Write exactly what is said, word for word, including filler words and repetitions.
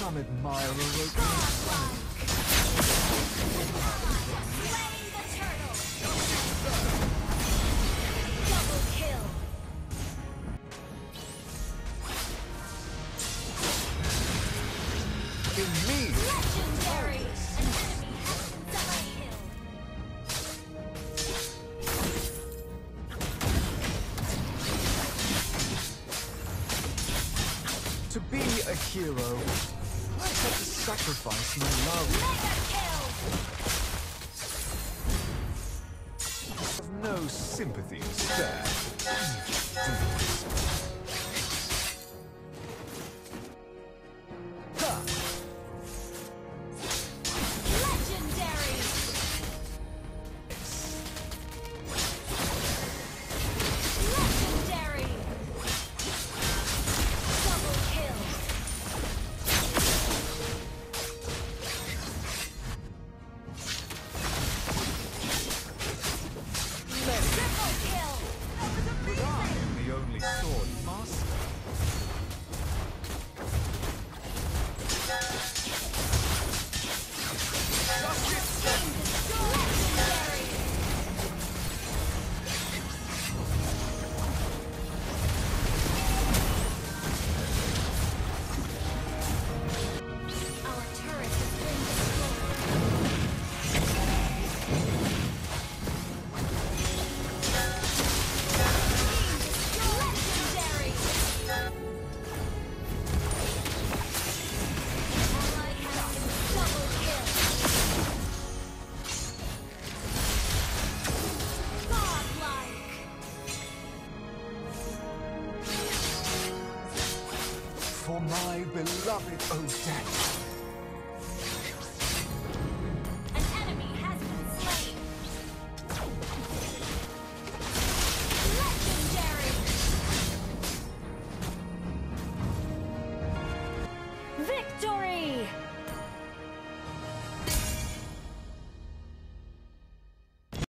Some admirer wrote me. Slaying the turtle. Double kill. In me! Legendary. An enemy has been double killed. To be a hero, I had to sacrifice my love. Mega kill. Have no sympathy to spare. Ha! Legendary. Legendary. Double kill. Triple kill. That was But I amazing. am the only sword master. Legendary. Our turret has been destroyed. Legendary. Ally has been double kill. Godlike. For my beloved Odette.